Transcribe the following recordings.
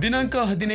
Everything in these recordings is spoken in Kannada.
ದಿನಾಂಕ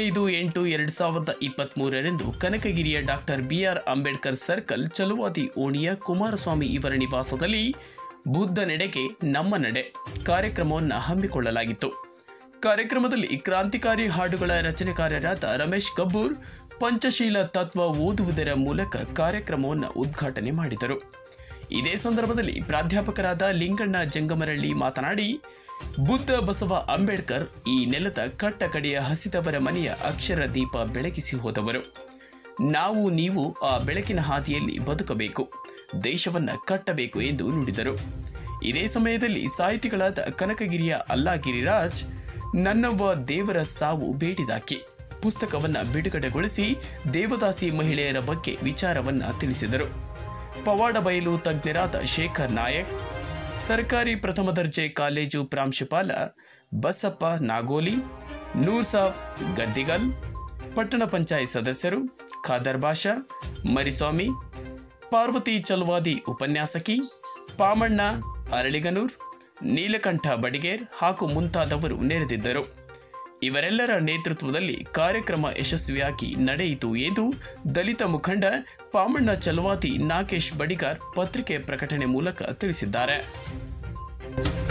15/8/2023 ಕನಕಗಿರಿಯ doctor B R Ambedkar circle Chaluvadi ಓಣಿಯ ಕುಮಾರಸ್ವಾಮಿ ಇವರ ನಿವಾಸದಲ್ಲಿ ಬುದ್ಧ ನೆಡೆಗೆ ನಮ್ಮ ನಡೆ ಕಾರ್ಯಕ್ರಮವನ್ನು ಹಮ್ಮಿಕೊಳ್ಳಲಾಗಿತ್ತು. ಕಾರ್ಯಕ್ರಮದಲ್ಲಿ ಕ್ರಾಂತಿಕಾರಿ ಹಾಡುಗಳ ರಚನೆಕಾರರಾದ ರಮೇಶ್ ಕಬ್ಬೂರ್ ಪಂಚಶೀಲ ತತ್ವ ಓದುವುದರ ಮೂಲಕ ಕಾರ್ಯಕ್ರಮವನ್ನು ಉದ್ಘಾಟನೆ ಮಾಡಿದರು. ಇದೇ ಸಂದರ್ಭದಲ್ಲಿ ಪ್ರಾಧ್ಯಾಪಕರಾದ ಲಿಂಗಣ್ಣ ಜಂಗಮರಳ್ಳಿ ಮಾತನಾಡಿ, ಬುದ್ಧ ಬಸವ ಅಂಬೇಡ್ಕರ್ ಈ ನೆಲದ ಕಟ್ಟ ಕಡೆಯ ಹಸಿದವರ ಮನೆಯ ಅಕ್ಷರ ದೀಪ ಬೆಳಗಿಸಿ ಹೋದವರು. ನಾವು ನೀವು ಆ ಬೆಳಕಿನ ಹಾದಿಯಲ್ಲಿ ಬದುಕಬೇಕು, ದೇಶವನ್ನ ಕಟ್ಟಬೇಕು ಎಂದು ನುಡಿದರು. ಇದೇ ಸಮಯದಲ್ಲಿ ಸಾಹಿತಿಗಳಾದ ಕನಕಗಿರಿಯ ಅಲ್ಲಾಗಿರಿರಾಜ್ ನನ್ನವ್ವ ದೇವರ ಸಾವು ಬೇಡಿದಾಕಿ ಪುಸ್ತಕವನ್ನ ಬಿಡುಗಡೆಗೊಳಿಸಿ ದೇವದಾಸಿ ಮಹಿಳೆಯರ ಬಗ್ಗೆ ವಿಚಾರವನ್ನ ತಿಳಿಸಿದರು. ಪವಾಡಬೈಲು ತಜ್ಞರಾದ ಶೇಖರ್ ನಾಯಕ್, ಸರ್ಕಾರಿ ಪ್ರಥಮ ದರ್ಜೆ ಕಾಲೇಜು ಪ್ರಾಂಶುಪಾಲ ಬಸಪ್ಪ ನಾಗೋಲಿ, ನೂರ್ ಸಾಬ್ ಗದ್ದಿಗಲ್, ಪಟ್ಟಣ ಪಂಚಾಯತ್ ಸದಸ್ಯರು ಖಾದರ್ ಬಾಷಾ, ಮರಿಸ್ವಾಮಿ, ಪಾರ್ವತಿ ಚಲವಾದಿ ಉಪನ್ಯಾಸಕಿ, ಪಾಮಣ್ಣ ಅರಳಿಗನೂರ್, ನೀಲಕಂಠ ಬಡಿಗೇರ್ ಹಾಗೂ ಮುಂತಾದವರು ನೆರೆದಿದ್ದರು. ಇವರೆಲ್ಲರ ನೇತೃತ್ವದಲ್ಲಿ ಕಾರ್ಯಕ್ರಮ ಯಶಸ್ವಿಯಾಗಿ ನಡೆಯಿತು ಎಂದು ದಲಿತ ಮುಖಂಡ ಪಾಮಣ್ಣ ಚಲವಾದಿ ನಾಗೇಶ್ ಬಡಿಗಾರ್ ಪತ್ರಿಕೆ ಪ್ರಕಟಣೆ ಮೂಲಕ ತಿಳಿಸಿದ್ದಾರೆ.